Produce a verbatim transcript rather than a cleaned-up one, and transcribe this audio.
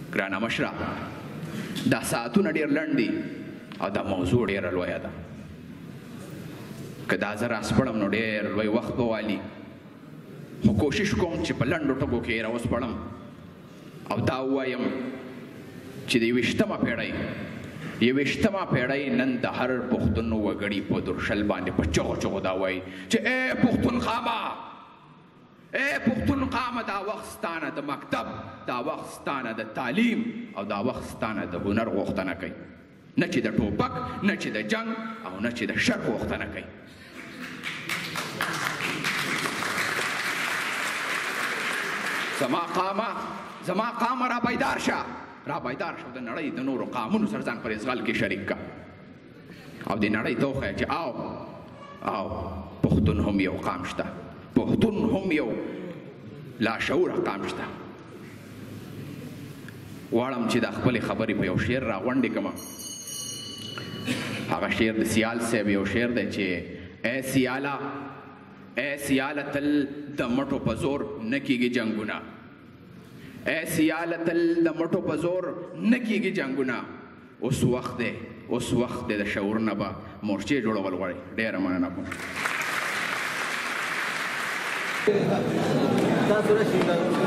ګرانه مشره دا ساعتونه ډېر لنډ دي او دا موضوع ډېره لویه ده. که دا زه راسپړم نو ډېر لوی وخت به والي، خو کوشش کوم چې په لنډو ټکو کې یې راوسپړم او دا ووایم چې د یوویشتمه پیړۍ یوویشتمه پیړۍ نن د هر پښتون وګړي په درشل باندې په چغو چغو دا وایي چې ای پښتون قامه، ای پښتون قامه، دا وخت ستانه د مکتب، دا وخت ستانه د تعلیم او دا وخت ستانه د هنر غوښتنه کوي، نه چې د ټوپک، نه چې د جنگ او نه چې د شر غوښتنه کوي. زما قامه زما قامه را بیدار شه، را بیدار شه، د نړۍ د نورو قامونو سره ځان پر اشغال کې شریک کا او د نړۍ ته وښیه چې او او پښتون هم یو قام شته، پښتون هم یو لاشعوره قام شته. غواړم چې دا خپلې خبرې په یو شعر راغونډې کړم. هغه شعر د سیال صاحب یو شعر دی چې ای سیاله ای سیاله تل د مټو په زور نه کېږي جنګونه، ای سیاله تل د مټو په زور نه کېږي جنګونه. اوس وخت دی اوس وخت دی د شعور نه به مورچې جوړول غواړي. ډېره مننه کوم. تاسو راشئ.